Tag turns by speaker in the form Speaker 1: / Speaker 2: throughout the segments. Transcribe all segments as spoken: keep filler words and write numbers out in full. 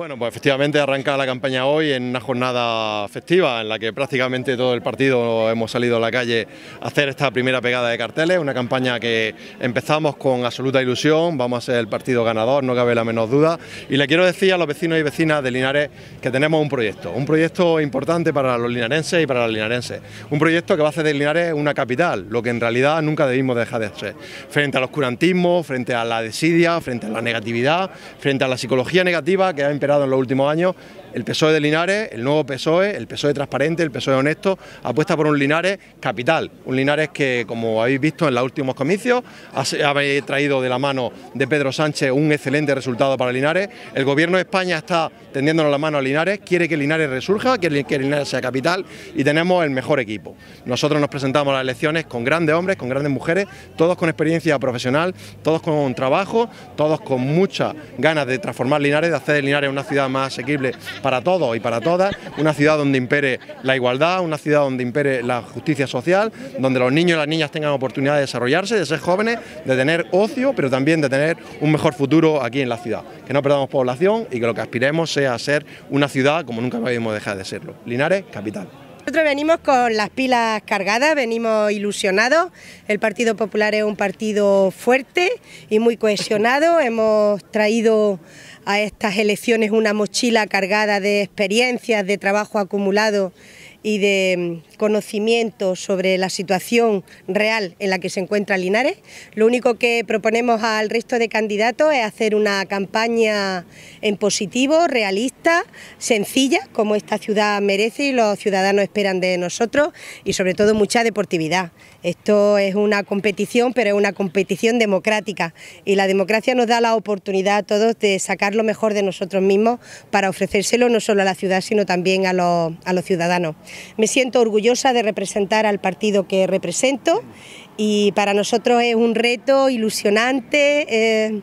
Speaker 1: Bueno, pues efectivamente arranca la campaña hoy en una jornada festiva en la que prácticamente todo el partido hemos salido a la calle a hacer esta primera pegada de carteles, una campaña que empezamos con absoluta ilusión, vamos a ser el partido ganador, no cabe la menor duda, y le quiero decir a los vecinos y vecinas de Linares que tenemos un proyecto, un proyecto importante para los linarenses y para las linarenses, un proyecto que va a hacer de Linares una capital, lo que en realidad nunca debimos dejar de ser, frente al oscurantismo, frente a la desidia, frente a la negatividad, frente a la psicología negativa que ha imperado en los últimos años. El P S O E de Linares, el nuevo P S O E, el P S O E transparente, el P S O E honesto, apuesta por un Linares capital, un Linares que, como habéis visto en los últimos comicios, ha, ha traído de la mano de Pedro Sánchez un excelente resultado para Linares. El Gobierno de España está tendiéndonos la mano a Linares, quiere que Linares resurja, quiere que Linares sea capital y tenemos el mejor equipo. Nosotros nos presentamos a las elecciones con grandes hombres, con grandes mujeres, todos con experiencia profesional, todos con trabajo, todos con muchas ganas de transformar Linares, de hacer de Linares una ciudad más asequible para todos y para todas, una ciudad donde impere la igualdad, una ciudad donde impere la justicia social, donde los niños y las niñas tengan oportunidad de desarrollarse, de ser jóvenes, de tener ocio, pero también de tener un mejor futuro aquí en la ciudad. Que no perdamos población y que lo que aspiremos sea ser una ciudad como nunca podemos dejar de serlo. Linares, capital.
Speaker 2: Nosotros venimos con las pilas cargadas, venimos ilusionados. El Partido Popular es un partido fuerte y muy cohesionado. Hemos traído a estas elecciones una mochila cargada de experiencias, de trabajo acumulado y de conocimiento sobre la situación real en la que se encuentra Linares. Lo único que proponemos al resto de candidatos es hacer una campaña en positivo, realista, sencilla, como esta ciudad merece y los ciudadanos esperan de nosotros, y sobre todo mucha deportividad. Esto es una competición, pero es una competición democrática, y la democracia nos da la oportunidad a todos de sacar lo mejor de nosotros mismos para ofrecérselo no solo a la ciudad, sino también a los, a los ciudadanos. Me siento orgullosa de representar al partido que represento y para nosotros es un reto ilusionante, eh,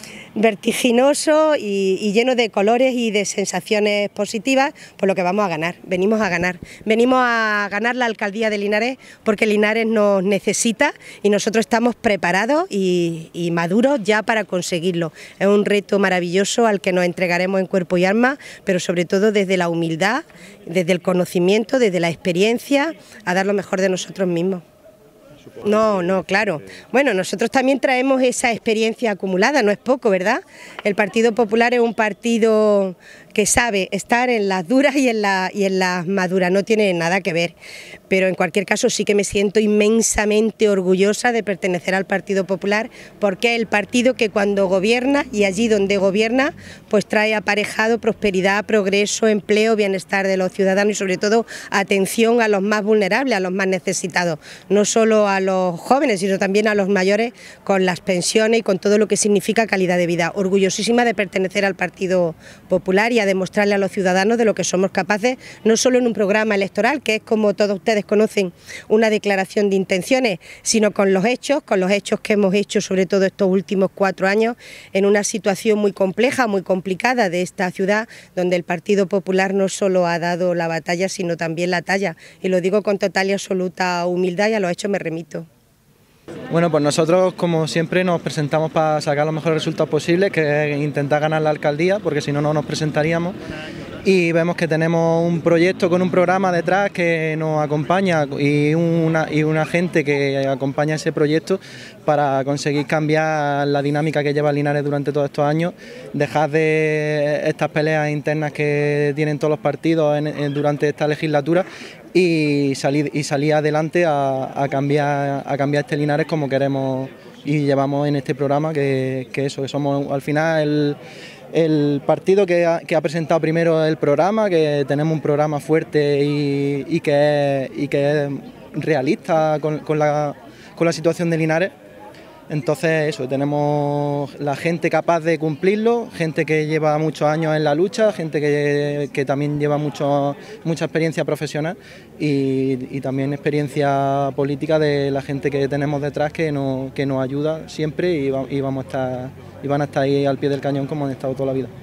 Speaker 2: vertiginoso y, y lleno de colores y de sensaciones positivas, por lo que vamos a ganar, venimos a ganar. Venimos a ganar la alcaldía de Linares porque Linares nos necesita y nosotros estamos preparados y, y maduros ya para conseguirlo. Es un reto maravilloso al que nos entregaremos en cuerpo y alma, pero sobre todo desde la humildad, desde el conocimiento, desde la experiencia, a dar lo mejor de nosotros mismos. No, no, claro. Bueno, nosotros también traemos esa experiencia acumulada, no es poco, ¿verdad? El Partido Popular es un partido que sabe estar en las duras y en, la, y en las maduras, no tiene nada que ver. Pero en cualquier caso sí que me siento inmensamente orgullosa de pertenecer al Partido Popular, porque es el partido que cuando gobierna y allí donde gobierna, pues trae aparejado prosperidad, progreso, empleo, bienestar de los ciudadanos y sobre todo atención a los más vulnerables, a los más necesitados, no solo a los jóvenes, sino también a los mayores, con las pensiones y con todo lo que significa calidad de vida. Orgullosísima de pertenecer al Partido Popular y a demostrarle a los ciudadanos de lo que somos capaces, no solo en un programa electoral, que es, como todos ustedes conocen, una declaración de intenciones, sino con los hechos, con los hechos que hemos hecho sobre todo estos últimos cuatro años, en una situación muy compleja, muy complicada de esta ciudad, donde el Partido Popular no solo ha dado la batalla, sino también la talla, y lo digo con total y absoluta humildad y a los hechos me remito.
Speaker 3: Bueno, pues nosotros, como siempre, nos presentamos para sacar los mejores resultados posibles, que es intentar ganar la alcaldía, porque si no, no nos presentaríamos. Y vemos que tenemos un proyecto con un programa detrás que nos acompaña y una, y una gente que acompaña ese proyecto para conseguir cambiar la dinámica que lleva Linares durante todos estos años, dejar de estas peleas internas que tienen todos los partidos en, en, durante esta legislatura y salir, y salir adelante a, a, cambiar, a cambiar este Linares como queremos y llevamos en este programa, que, que eso, que somos al final el... El partido que ha, que ha presentado primero el programa, que tenemos un programa fuerte y, y, que, es, y que es realista con, con, la, con la situación de Linares. Entonces eso, tenemos la gente capaz de cumplirlo, gente que lleva muchos años en la lucha, gente que, que también lleva mucho, mucha experiencia profesional y, y también experiencia política de la gente que tenemos detrás que nos, que nos ayuda siempre y, va, y, vamos a estar, y van a estar ahí al pie del cañón como han estado toda la vida.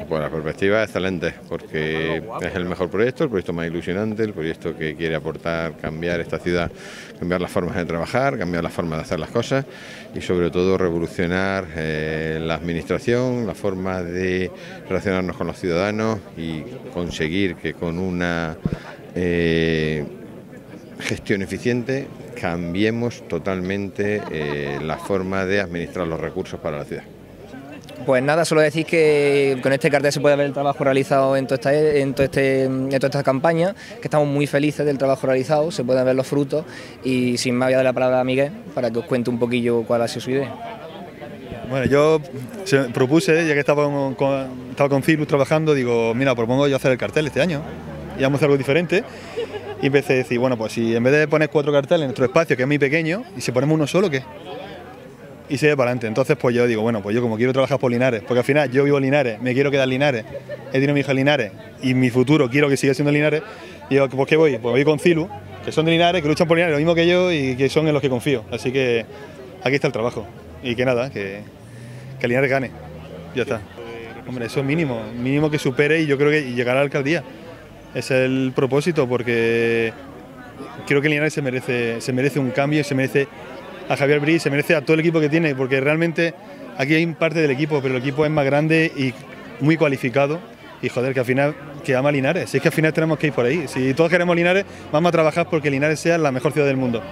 Speaker 4: Pues la perspectiva es excelente, porque es el mejor proyecto, el proyecto más ilusionante, el proyecto que quiere aportar, cambiar esta ciudad, cambiar las formas de trabajar, cambiar las formas de hacer las cosas y sobre todo revolucionar eh, la administración, la forma de relacionarnos con los ciudadanos y conseguir que con una eh, gestión eficiente cambiemos totalmente eh, la forma de administrar los recursos para la ciudad.
Speaker 5: Pues nada, solo decir que con este cartel se puede ver el trabajo realizado en toda esta, en todo este, en toda esta campaña, que estamos muy felices del trabajo realizado, se pueden ver los frutos y sin más voy a dar la palabra a Miguel para que os cuente un poquillo cuál ha sido su idea.
Speaker 6: Bueno, yo se, propuse, ya que estaba con, con, estaba con Cirus trabajando, digo, mira, propongo yo hacer el cartel este año y vamos a hacer algo diferente. Y empecé a decir, bueno, pues si en vez de poner cuatro carteles en nuestro espacio, que es muy pequeño, y si ponemos uno solo, ¿qué? Y se ve para adelante. Entonces, pues yo digo, bueno, pues yo como quiero trabajar por Linares, porque al final yo vivo en Linares, me quiero quedar en Linares, he tenido a mi hija en Linares, y mi futuro quiero que siga siendo Linares, y digo, pues ¿qué voy? Pues voy con Cilu, que son de Linares, que luchan por Linares, lo mismo que yo, y que son en los que confío. Así que aquí está el trabajo. Y que nada, que, que Linares gane. Ya está. Hombre, eso es mínimo, mínimo que supere y yo creo que llegará a la alcaldía. Ese es el propósito, porque creo que Linares se merece, se merece un cambio, se merece a Javier Bri, se merece a todo el equipo que tiene, porque realmente aquí hay parte del equipo, pero el equipo es más grande y muy cualificado y joder, que al final que ama Linares, si es que al final tenemos que ir por ahí, si todos queremos Linares, vamos a trabajar porque Linares sea la mejor ciudad del mundo.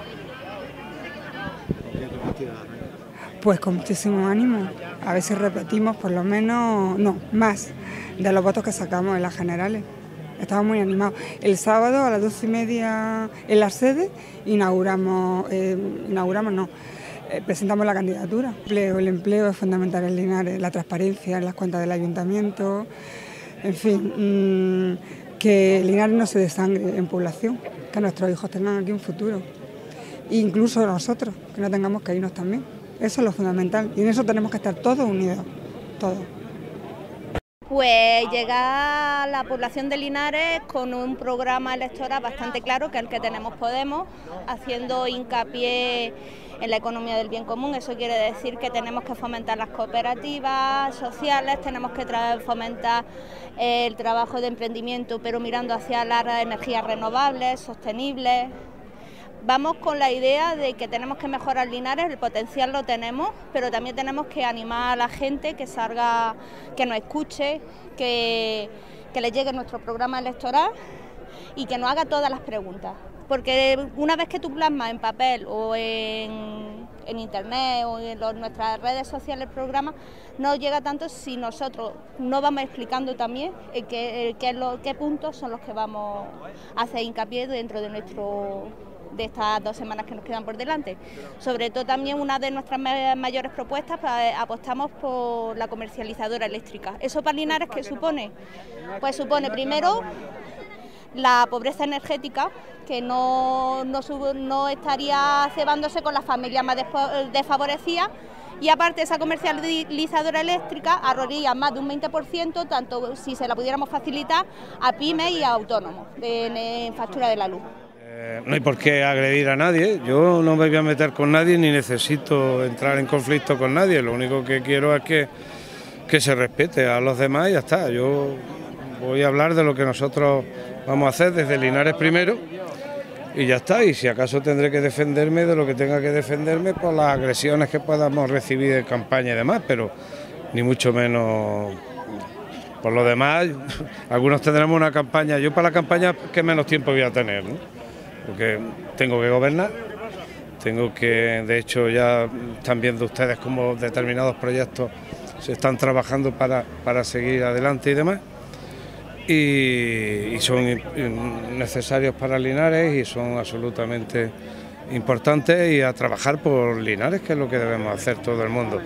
Speaker 7: Pues con muchísimo ánimo, a ver si repetimos por lo menos, no, más de los votos que sacamos en las generales. Estamos muy animados. El sábado a las doce y media en la sede inauguramos, eh, inauguramos no, eh, presentamos la candidatura. El empleo, el empleo es fundamental en Linares, la transparencia en las cuentas del ayuntamiento, en fin, mmm, que Linares no se desangre en población, que nuestros hijos tengan aquí un futuro. E incluso nosotros, que no tengamos que irnos también. Eso es lo fundamental y en eso tenemos que estar todos unidos, todos.
Speaker 8: Pues llegar a la población de Linares con un programa electoral bastante claro, que es el que tenemos Podemos, haciendo hincapié en la economía del bien común. Eso quiere decir que tenemos que fomentar las cooperativas sociales, tenemos que fomentar el trabajo de emprendimiento, pero mirando hacia las energías renovables, sostenibles. Vamos con la idea de que tenemos que mejorar Linares, el potencial lo tenemos, pero también tenemos que animar a la gente que salga, que nos escuche, que, que le llegue nuestro programa electoral y que nos haga todas las preguntas. Porque una vez que tú plasmas en papel o en, en internet o en los, nuestras redes sociales el programa, no llega tanto si nosotros no vamos explicando también eh, qué, qué, lo, qué puntos son los que vamos a hacer hincapié dentro de nuestro... de estas dos semanas que nos quedan por delante. Sobre todo también una de nuestras mayores propuestas, pues, apostamos por la comercializadora eléctrica. ¿Eso para Linares qué supone? Pues supone primero la pobreza energética, que no, no, no estaría cebándose con las familias más desfavorecidas, y aparte esa comercializadora eléctrica ahorraría más de un veinte por ciento, tanto si se la pudiéramos facilitar a pymes y a autónomos en, en factura de la luz.
Speaker 9: No hay por qué agredir a nadie, yo no me voy a meter con nadie ni necesito entrar en conflicto con nadie, lo único que quiero es que, que se respete a los demás y ya está. Yo voy a hablar de lo que nosotros vamos a hacer desde Linares primero y ya está, y si acaso tendré que defenderme de lo que tenga que defenderme por las agresiones que podamos recibir en campaña y demás, pero ni mucho menos. Por lo demás, algunos tendremos una campaña, yo para la campaña que menos tiempo voy a tener, ¿no? Porque tengo que gobernar, tengo que, de hecho ya están viendo ustedes cómo determinados proyectos se están trabajando para, para seguir adelante y demás, y, y son necesarios para Linares y son absolutamente importantes, y a trabajar por Linares, que es lo que debemos hacer todo el mundo.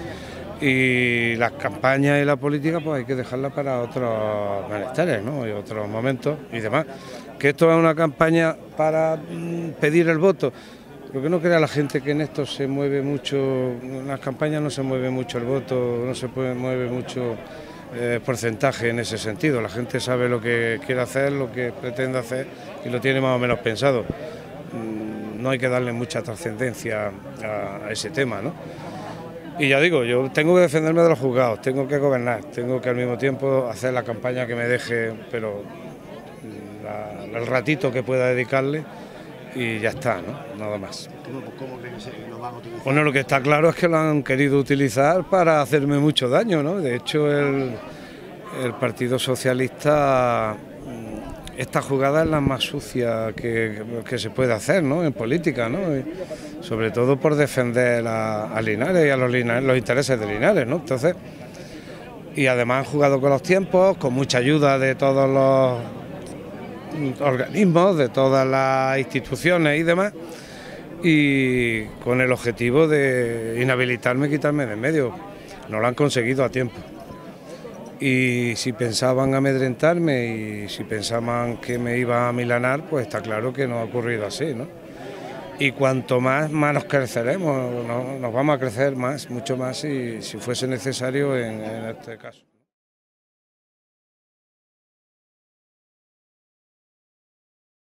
Speaker 9: Y las campañas y la política pues hay que dejarla para otros menesteres, ¿no? Y otros momentos y demás. Que esto es una campaña para pedir el voto, pero que no crea la gente que en esto se mueve mucho, en las campañas no se mueve mucho el voto, no se puede, mueve mucho eh, porcentaje en ese sentido. La gente sabe lo que quiere hacer, lo que pretende hacer y lo tiene más o menos pensado. No hay que darle mucha trascendencia a, a ese tema, ¿no? Y ya digo, yo tengo que defenderme de los juzgados, tengo que gobernar, tengo que al mismo tiempo hacer la campaña que me deje, pero la, el ratito que pueda dedicarle y ya está, ¿no? Nada más.
Speaker 10: ¿Cómo creen que lo van a utilizar?
Speaker 9: Bueno, lo que está claro es que lo han querido utilizar para hacerme mucho daño, ¿no? De hecho, el, el Partido Socialista, esta jugada es la más sucia que, que se puede hacer, ¿no? En política, ¿no? Y sobre todo por defender a, a Linares y a los, Linares, los intereses de Linares, ¿no? Entonces, y además han jugado con los tiempos, con mucha ayuda de todos los organismos, de todas las instituciones y demás, y con el objetivo de inhabilitarme y quitarme de en medio. No lo han conseguido a tiempo. Y si pensaban amedrentarme y si pensaban que me iba a milanar, pues está claro que no ha ocurrido así, ¿no? Y cuanto más, más nos creceremos, no, nos vamos a crecer más, mucho más si, si fuese necesario en, en este caso.